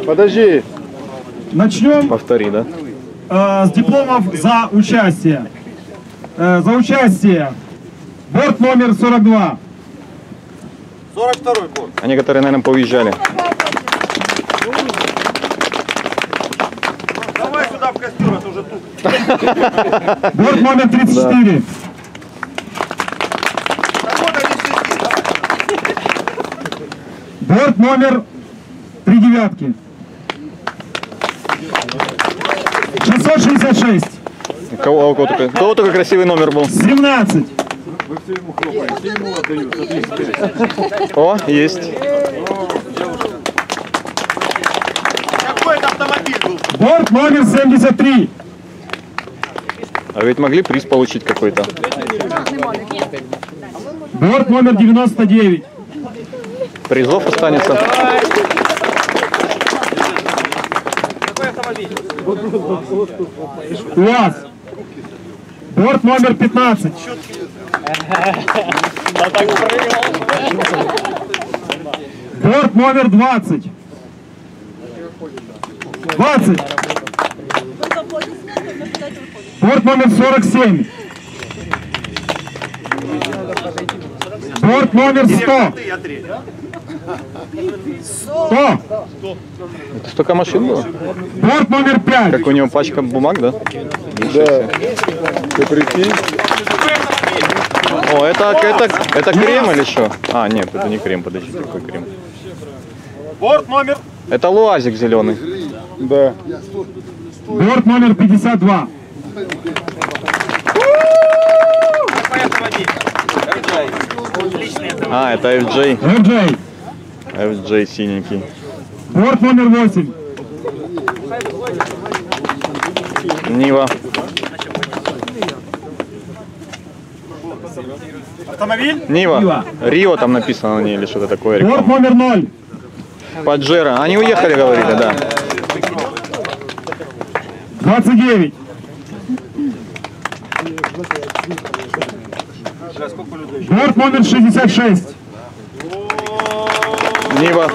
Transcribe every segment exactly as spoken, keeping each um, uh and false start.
Подожди. Начнем. Повтори, да? Э, с дипломов за участие. Э, за участие. Борт номер сорок два. сорок второй борт. А некоторые, наверное, поуезжали. Давай сюда в костер, это уже тут. Борт номер тридцать четыре. Борт номер три девятки. шестьсот шестьдесят шесть. У кого, у кого, только, у кого только красивый номер был? семнадцать. О, есть. Какой это автомобиль был? Борт номер семьдесят три. А ведь могли приз получить какой-то. Борт номер девяносто девять. Призов останется. Какой автомобиль? УАЗ. Борт номер пятнадцать. Борт номер двадцать. двадцать. Борт номер сорок семь. Борт номер сто. сто. Это столько машин было? Борт номер пять. Как у него пачка бумаг, да? Да. Ты прикинь? О, это, это, это крем или что? А, нет, это не крем, подождите, какой крем? Борт номер. Это луазик зеленый. Да. Борт номер пятьдесят два. Какой автомобиль? А, это эф джей. эф джей. эф джей синенький. Борт номер восемь. Нива. Автомобиль? Нива. Нива. Рио там написано на ней или что-то такое. Борт Реклама. номер ноль. Паджеро. Они уехали, говорили, да. двадцать девять. Борт номер шестьдесят шесть. Нива.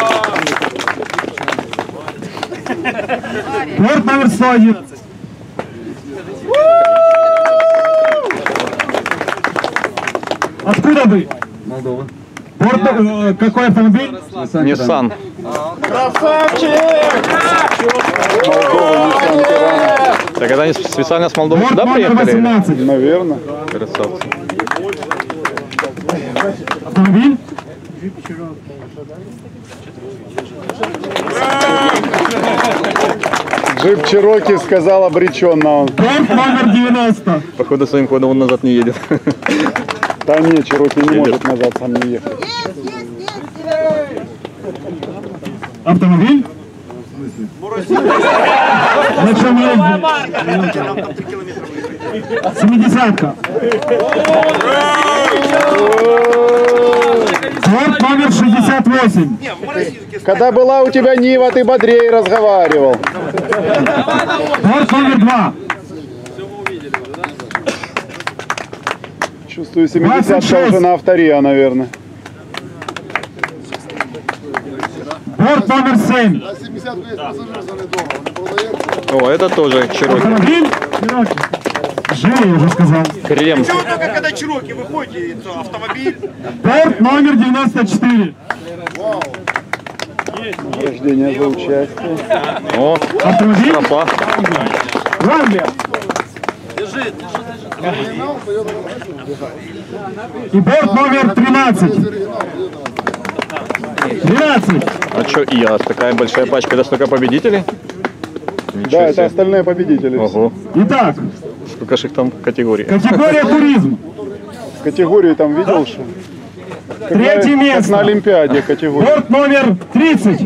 Борт номер сто один. Откуда вы? Молдова. Борт, э, какой автомобиль? Ниссан. Так это они специально с Молдовы Борт сюда номер приехали? восемнадцать. Наверное. Красавцы. Автомобиль? Джип Чироки сказал обреченно он. Борт номер девяносто. Походу своим ходом он назад не едет. Да нет, Чироки не может назад сам не ехать. Автомобиль? На чем ездит? Семидесятка. Борт номер шестьдесят восемь. Когда была у тебя Нива, ты бодрее разговаривал. Борт номер два. Чувствую, семидесятка уже на автория, наверное. Борт номер семь. О, это тоже Чироки. Автомобиль? Жили, я уже сказал. Крем. Почему только когда Чироки выходите, это автомобиль? Борт номер девяносто четыре. Рождение за участие. О, Автомобиль? тропа. Рамблер. И борт номер тринадцать. тринадцать. А что и а такая большая пачка, это столько победителей? Ничего Да, это себе. остальные победители. Ого, Итак, сколько же их там категорий. категория туризм. Категории там видел, что? Третье Как место. на Олимпиаде категория. Борт номер тридцать.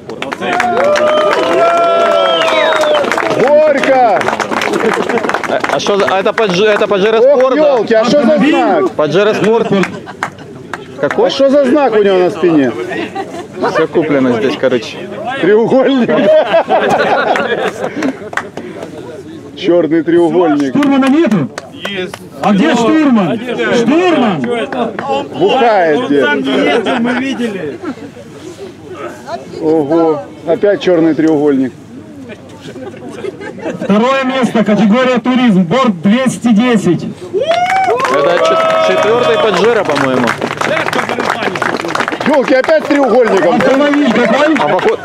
Горько! А, а что за, а это Падж- это Паджеро Ох, Спорт, да? елки, а что за знак? Паджеро Спорт. А Какой? что за знак у него на спине? Все куплено здесь, короче. Треугольник. Черный треугольник. Штурмана нету? Есть. А где штурман? Штурман! Бухает где? Мы видели. Ого, опять черный треугольник. Второе место, категория туризм, борт двести десять. Это чет- четвертый Паджеро, по-моему. Ёлки, опять с треугольником. Автомобиль какой? А поход...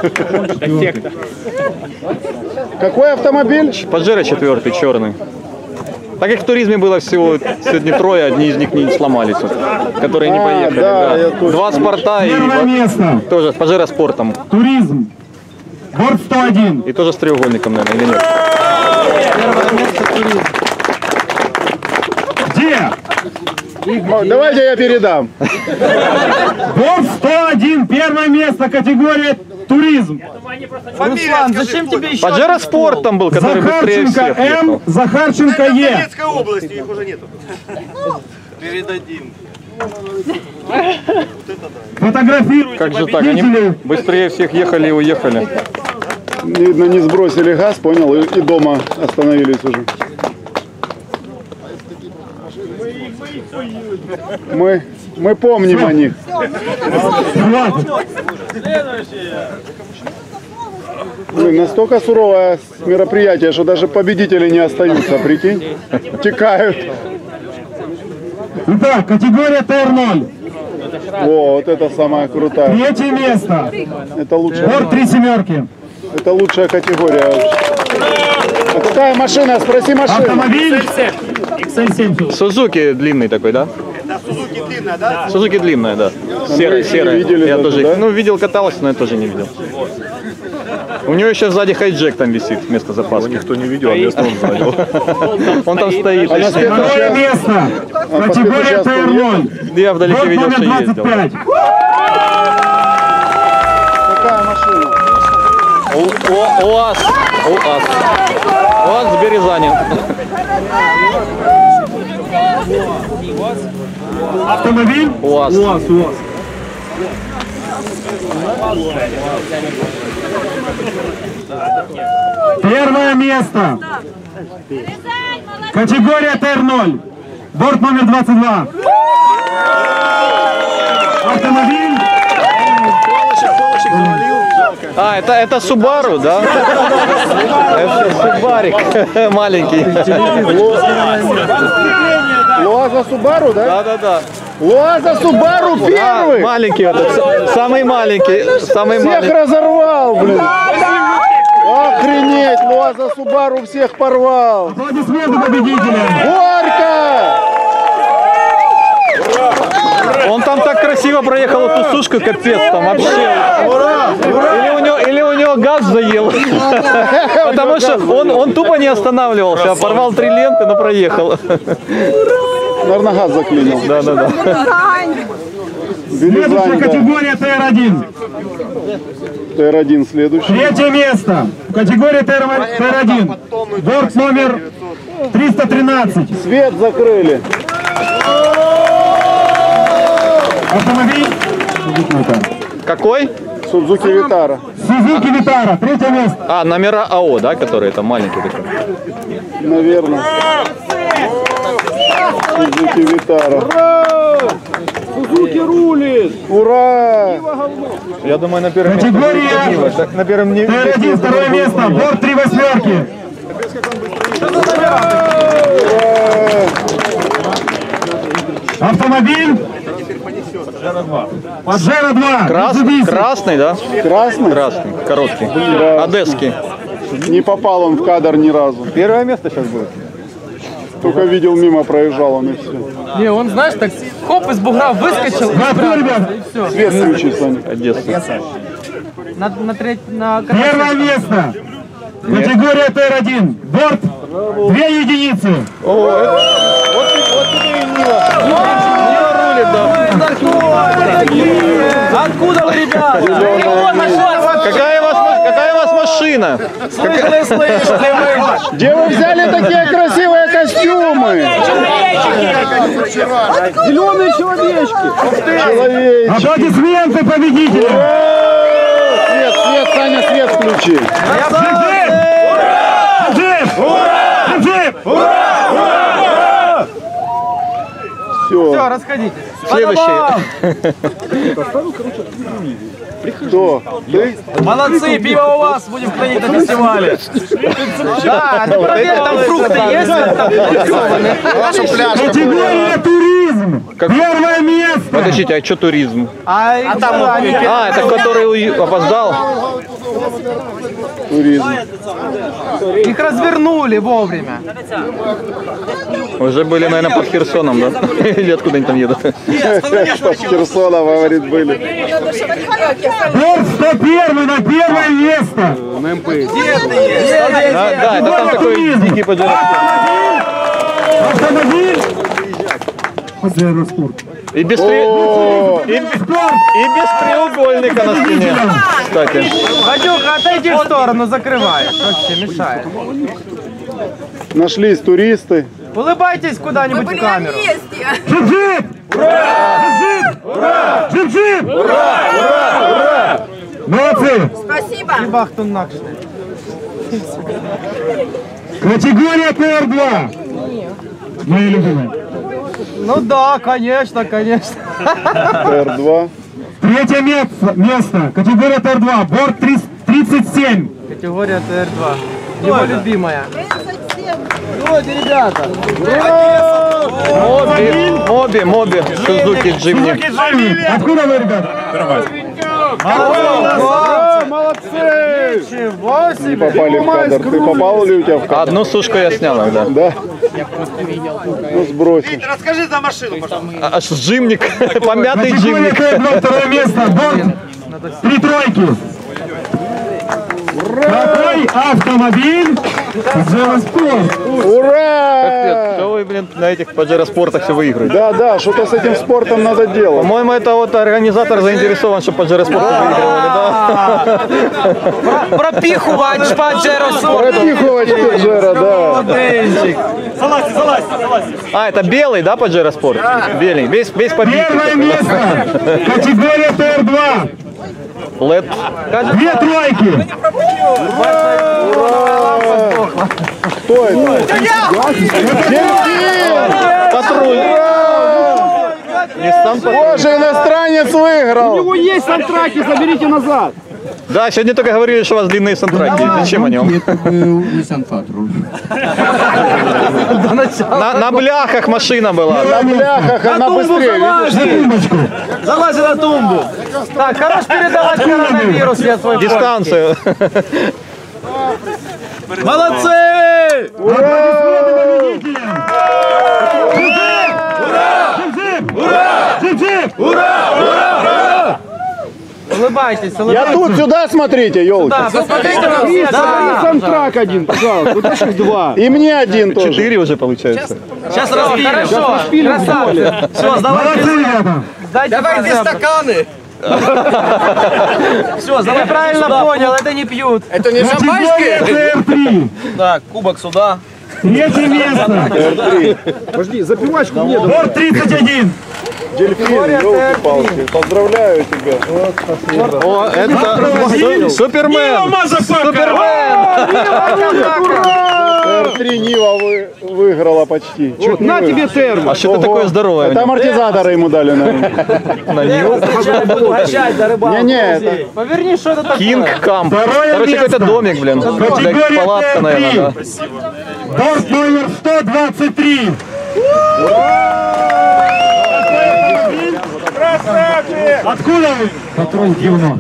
Какой автомобиль? Паджеро четвертый, черный. Так как в туризме было всего сегодня трое, одни из них не сломались, вот, которые не А, поехали. да, да. я точно. Два спорта и Первое вот место, тоже Паджеро спортом. туризм, борт сто один. И тоже с треугольником, наверное, или нет? Где? Давайте я передам. Борт сто один, первое место, категория туризм. Руслан, зачем тебе еще? Паджеро спортом был, который быстрее Захарченко всех М, ехал. Захарченко В Е. Донецкой области их уже нету. Передадим. Фотографируйте Как же так? Они победителей. быстрее всех ехали и уехали. Видно, не сбросили газ, понял, и, и дома остановились уже. Мы, мы помним о них. Хватит. Блин, настолько суровое мероприятие, что даже победители не остаются, прикинь. Текают. Итак, категория Т Р ноль. О, вот это самая крутая. Третье место. Это лучшая, Борт три семерки. это лучшая категория вообще. А какая машина? Спроси машину. Автомобиль икс эль семь. Сузуки длинный такой, да? Да, Сузуки длинная, да? Сузуки длинная, да. Серая, их не серая. видели Я даже, тоже, да? ну, видел, катался, но я тоже не видел. У него еще сзади хайджек там висит вместо запаски. Никто не видел, а место он занял. Он там стоит. А на Второе спецучастке- место. по Категория спецучастку Т Р ноль. Я вдалеке Борт видел, номер что двадцать ездил. пять. Какая машина? У- у- УАЗ. УАЗ. УАЗ с Березани. Автомобиль? УАЗ. УАЗ, УАЗ. Первое место. Категория Т Р ноль. Борт номер двадцать два. Автомобиль? А, это, это Subaru, да? Это Субарик маленький. Луаза Субару, да? Да-да-да. Луаза Субару А, первый! маленький этот, с- самый маленький, самый Всех маленький. разорвал, блин! Охренеть! Луаза Субару всех порвал! Аплодисменты победителям. Горько! Он там так красиво проехал эту сушку, капец, там вообще. Или у него, или у него газ заел. Потому что он, он тупо не останавливался, а порвал три ленты, но проехал. Наверное, газ заклинил. Да-да-да. Следующая Березань, да. категория Т Р один. Т Р один следующий. Третье место. Категория Т Р один. Борт номер триста тринадцать. Свет закрыли. Автомобиль Какой? Судзуки Витара. Сузуки Витара. Третье место. А, номера АО, да, которые там маленькие такие. Наверное. Судзуки Витара. Судзуки рулит! Ура! Я думаю, на первом Категория На первом не... Т Р один. Второе место. Борт три восьмерки. Автомобиль Паджеро два. Крас... Mitsubishi. Красный, да? Красный? Красный, короткий. Одесский. Не попал он в кадр ни разу. Первое место сейчас будет. Только видел мимо, проезжал он и все. Не, он, знаешь, так хоп, из бугра выскочил. Вы открыли, ребят? Свет включи, Саня. Одесса. На, на, треть, на... Первое место. Категория Т Р один. Борт две единицы. О, это... Вот, вот тебе и Нива. Нива рулит, да. Откуда вы, ребята? Какая у вас, ма- какая у вас машина? Слышали, слышали. Где вы взяли такие красивые костюмы? Зеленые человечки. Человечек. Аплодисменты победителям. Свет, свет, Саня, свет включи. Джип! Джип! Джип! Все, расходитесь. Следующий. Кто? Ты? Молодцы, пиво у вас, будем клеить на фестивале. Да, ты проверь, там фрукты есть? Категория туризм. Первое место. Подождите, а что туризм? А, а там они... А, это который у- опоздал? Туризм. Их развернули вовремя. Уже были, наверное, под Херсоном, да? Или откуда они там едут? Чтоб Херсона, говорит, были. Борт сто один на первое место. Да, да, это там такой дикий поджарок. Автомобиль. Поджараспорт. И без, три- О, и, и без треугольника на спине, кстати. Вадюха, отойди в сторону, закрываешь. Вообще мешает. нашлись туристы. Улыбайтесь куда-нибудь в камеру. Джип-джип! Джип-джип! Ура! Джип-джип! Ура! Ура! Ура! Молодцы! Спасибо. Бахтун накшный. Категория Т Р два. Мои любимые. Ну да, конечно, конечно. Т Р два. Третье место. место. Категория Т Р два. Борт тридцать семь. Категория Т Р два. Его любимая. Моби, моби, моби, Сузуки Джимни. Откуда вы, ребята? Ура, молодцы! Чего Не себе? попали в кадр. Ты попал ли у тебя в кадр? Одну сушку я снял, да. Да? Ну сбросишь. Расскажи за машину, пожалуйста. Аж джимник, помятый Категория джимник. Т Р два. Второе место. Борт три тройки. Какой автомобиль? Джераспорт. Ура! Что вы, блин, на этих поджароспортах все выигрываете? Да, да, что-то с этим спортом надо делать. По-моему, это вот организатор заинтересован, чтобы поджароспорты выигрывали, да? Пропихувати Паджеро-спорт. Пропихивать Паджеро, да. Залазь, залазь, залазь. А, это белый, да, поджароспорт? Белый, весь, весь побитый. Первое место. Категория Т Р два. Лед. Две тройки. Кто это? Патруль. Ниссан Патруль. Боже, иностранец выиграл. Есть сантраки, заберите назад. Да, сегодня только говорили, что у вас длинные сантраки. Зачем они вам? Это был Nissan Patrol. На, на бляхах машина была. На бляхах она быстрее. видишь? Залазь на тумбу. Так, хорош передавать коронавирус, я свой Дистанцию. Молодцы! Улыбайтесь, Я улыбайтесь. тут, сюда смотрите, елки. Да, посмотрите на все. Да. Сантрак один, пожалуйста. Вот их два. И мне один тоже. Четыре уже получается. Сейчас распилим. Хорошо, красавцы. Все, сдавайте. Давай две стаканы. Все, давай правильно понял, это не пьют. Это не шампанское? Т Р три. Так, кубок сюда. Третье место. Подожди, запивачку мне. Борт тридцать один. Дельфин, елки-палки. Поздравляю тебя. О, это су- Супермен! Супермен! Т Р три Нива вы, выиграла почти. Чуть не На выиграла. тебе термос. А что ты такое здоровое? Это амортизаторы ему дали, наверное. На Ниву? Угощать за рыбалку. Не-не, это... Поверни, что это такое. Кинг Камп. Второе Короче, место. какой-то домик, блин. Категория Блядь, палатка, Т Р три. наверное, да. Борт номер сто двадцать три. Откуда вы? Патрон говно.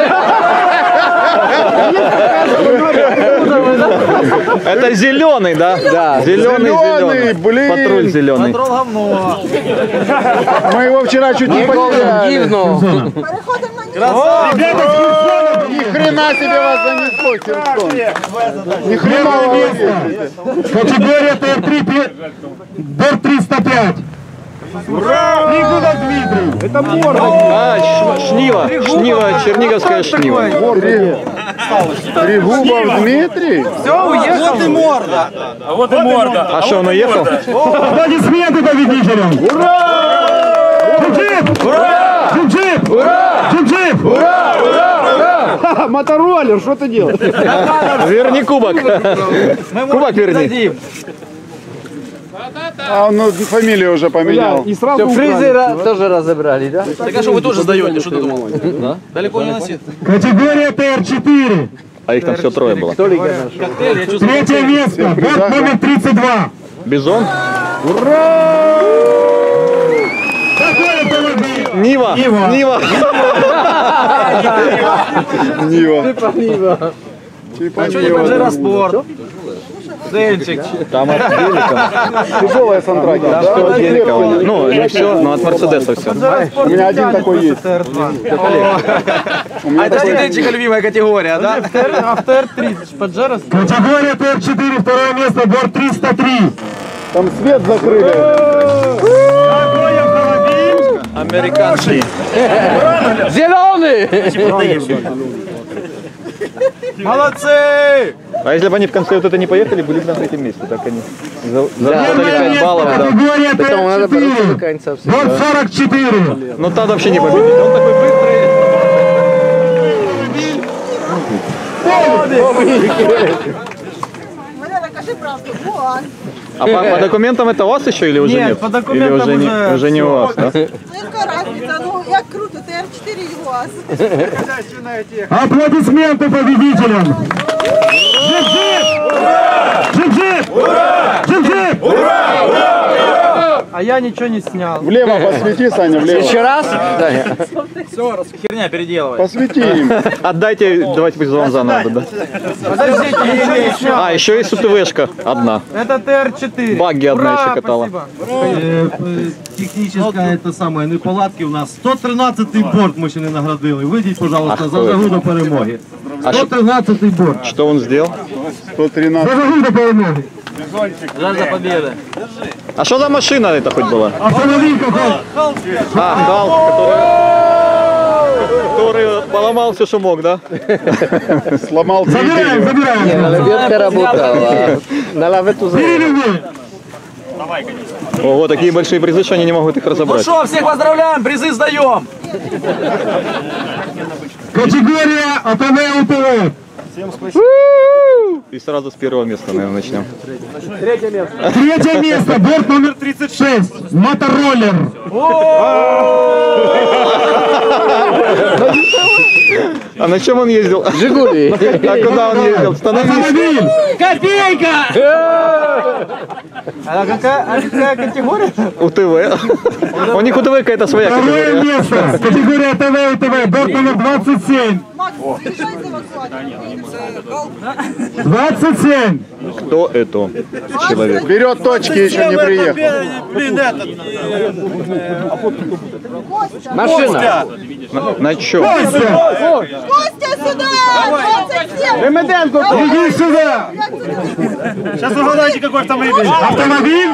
Это зеленый, да? Да. Зеленый, Зеленый, зеленый. блин. Патруль зеленый. Мы его вчера чуть не потеряли. Переходимо на Ребята с Херсона. Ни хрена себе вас занесло, Херсон. Ни хрена Первое вы место. Категория Т Р три. Борт триста пять. Ура! Тригубов Дмитрий. Это морда. А, ш- шнива. Шнива, черниговская шнива. Трегубов Дмитрий? Все, уехал. Вот и морда. А вот и морда. А что, он уехал? Аплодисменты победителям. Ура! Джип-джип! Ура! Джип-джип! Ура! Джип-джип! Ура! Мотороллер, что ты делаешь? Верни кубок. Кубок верни. А он ну, фамилию уже поменял. И сразу Фризера тоже разобрали, да? Так а что вы тоже сдаете, что ты думал? Да? Далеко не носит. Категория Т Р четыре. А их там все трое было. Коктейль, я чувствую. Третье место. Борт номер тридцать два. Бизон? Какой автомобиль? Нива! Нива. Нива! Нива. Типа А что не Паджеро Спорт? Денчик. Там от велика. Тяжелая Сантраки. Да, Все от да, велика у них. Ну, не все, но от Мерседеса все. У меня один такой есть. У А меня это такой Денчика любимая категория, да? А в Т Р тридцать Паджеро. Категория Т Р четыре. Второе место. Борт триста три. Там свет закрыли. Какой автомобиль? Американский. Зеленый! Молодцы! А если бы они в конце вот это не поехали, были бы на третьем месте. Так они заработали Первое пять место. баллов, да. Категория Т Р четыре. Борт сорок четыре. Ну там вообще не победить. Он такой быстрый. Валера, кажи правду. Вот. А по, по документам это у вас еще или уже нет? Нет, по документам или уже, не, уже уже не у вас, да? Ну яка разниця? Ну як круто, Т Р чотири і у вас. Аплодисменты победителям. Джип-джип! Джип-джип! Джип-джип! А я ничего не снял. Влево посвети, Саня, влево. Еще раз? Херня переделывай. Посвети им. Отдайте, давайте пусть вам заново. Да. Подождите, я ничего не снял. А, еще есть УТВшка одна. Это Т Р четыре. Багги одна еще катала. Техническая это самое, неполадки у нас. сто тринадцятий борт ми ще не наградили. Вийдіть, пожалуйста, Ах, за ви. жагу до перемоги. А сто тринадцятий борт. Что он сделал? сто тринадцать. За жагу до перемоги. Жажда победы. А что за машина это хоть была? Автомобиль какой? А, Халк, который, который поломал все, что мог, да? Сломал три Забираем, дерева. забираем. Лебедка работала. На лавету Перелюбы. Ого, такие большие призы, что они не могут их Ну разобрать. что, всех поздравляем, призы сдаем. Категория А Т В У Т В. И сразу с первого места, наверное, начнем. Третье место. Борт номер тридцать шесть. Мотороллер. А на чем он ездил? Жигули. А куда он ездил? Становись. Автомобиль. А какая, а какая категория? УТВ. У них УТВ какая-то своя Второе категория. место. Категория Т В У Т В. Борт номер двадцать семь. Макс, приїжджай за евакуатором. двадцать семь. Кто это? Человек. Вперед, точки, еще не приехал. Блин, этот... Машина. На, на чем? Костя. Костя, сюди! двадцять сім! Ремеденко, иди сюда. Сейчас угадайте, какой автомобиль. Автомобиль.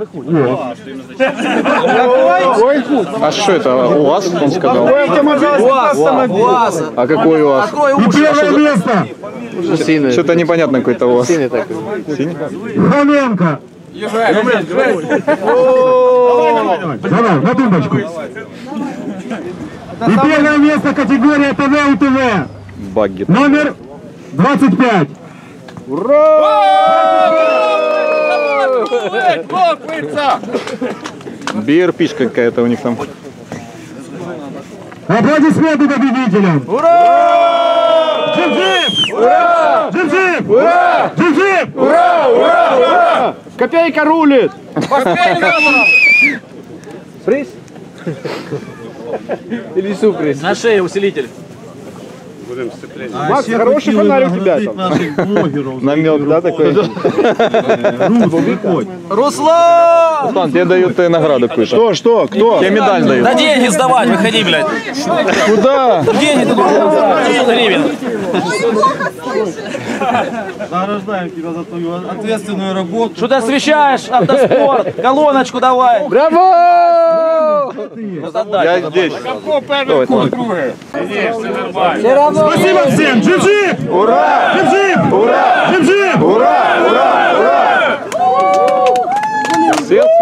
А что это? УАЗ, он сказал? УАЗ, УАЗ. А какой УАЗ? Открой И уши. первое место. Что-то непонятно какой-то УАЗ. Синий такой. Синий? Хоменко. Давай, на тумбочку. И первое место категория Т В У Т В. Багги. Номер двадцать пять. би эр пи-шка какая-то у них там. Аплодисменты победителям. Ура! Джип-джип! Ура! Джип-джип! Ура! Джип-джип! Ура! Ура! Ура! Копейка рулит. Приз? Или сюрприз? На шее усилитель. Макс, хороший фонарь у тебя там. Намек, да, такой? Руслан! Руслан, тебе дают э, награду какую-то. Что, что, кто? Тебе медаль дают. Да деньги сдавать, выходи, блядь. Куда? Деньги ты пятьсот гривен. Награждаем тебя за твою ответственную работу. Что ты освещаешь? Автоспорт. Колоночку давай. Браво! Я здесь. Давай, Слан. Спасибо всем! Джип-джип! Ура! Джип-джип! Ура! Джип-джип! Ура! Ура! Ура! Все